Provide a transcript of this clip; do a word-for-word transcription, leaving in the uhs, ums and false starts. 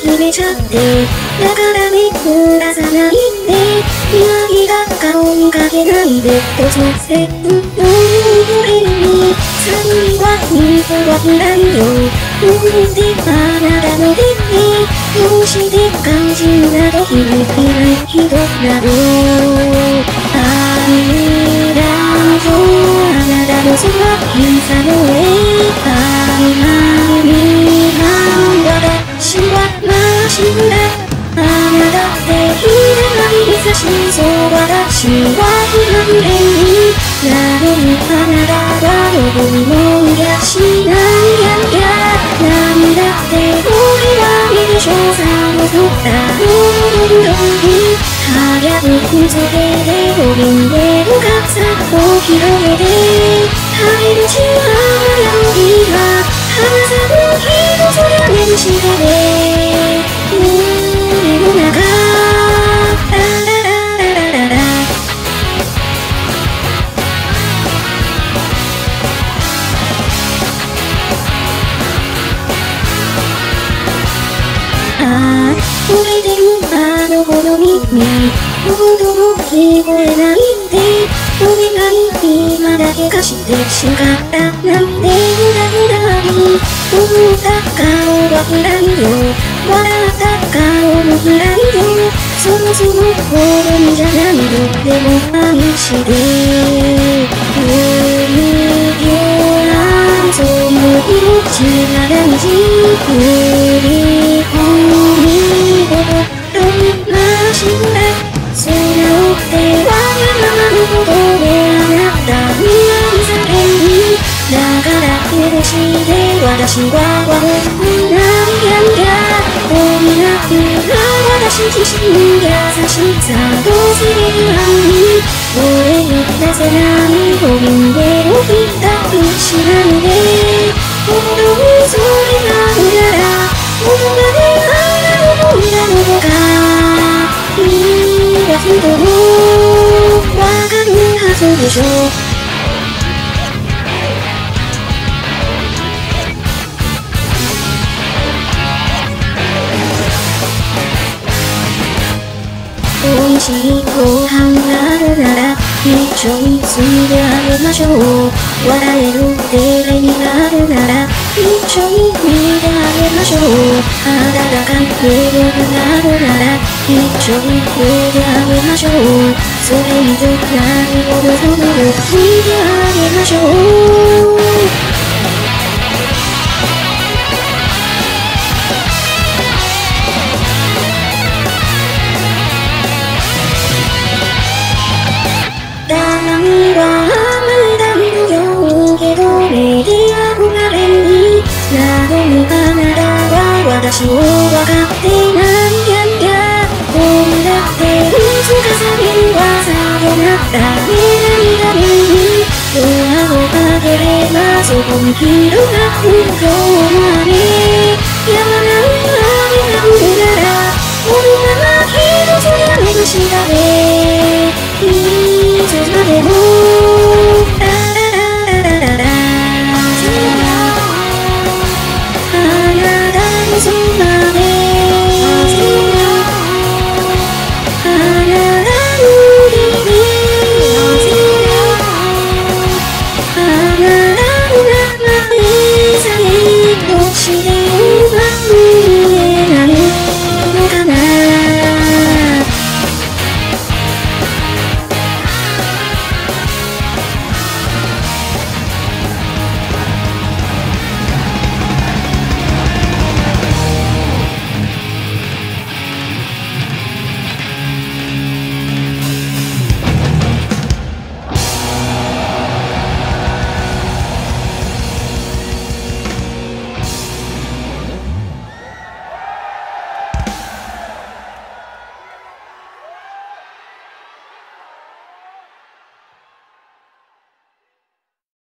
決めちゃって、だから目くらさないで、今気が顔にかけないで、突然の俺に寒いは水は嫌いよ。なんであなたの手にどうして肝心な時にいない人なの。ありだぞあなたのそば膝の上、曖昧に私はマシンだ。あなたってひれない優しそう私は不安定になのにあなたはどこにもいやしないやんや。なんだって俺は見る所作を取ったのどに早く見つけてごびんでおかさを広げて晴れるちはの日が離さぬ日の空目の下で夢の中ラララララララああ惚れてるあの子の耳ほとも聞こえないでお願い今だけ貸してしかったなんで無駄無駄に思った顔は暗いよ笑った顔も暗いよそもそも好みじゃないよでも愛して無理よあそういう命が大事振り込み心なしだ素直ってわがままのことであなたに愛されるだから許して私は悪くないやんやこんな風な私自身優しさどうすればいい俺に出せないごびんで起きた不思なんで本当にそれが無駄だこの場で愛なのも裏のどか君が人もわかるはずでしょ美味しいご飯があるなら一緒に住んであげましょう笑えるテレビがあるなら一緒に見てあげましょう温かい家族があるなら一緒に見てあげましょうそれ以上何を望むの見てあげましょう私を分かってないやんやこんだっていつかさびる技となった未来が見にドアを開ければそこに広がる今日まで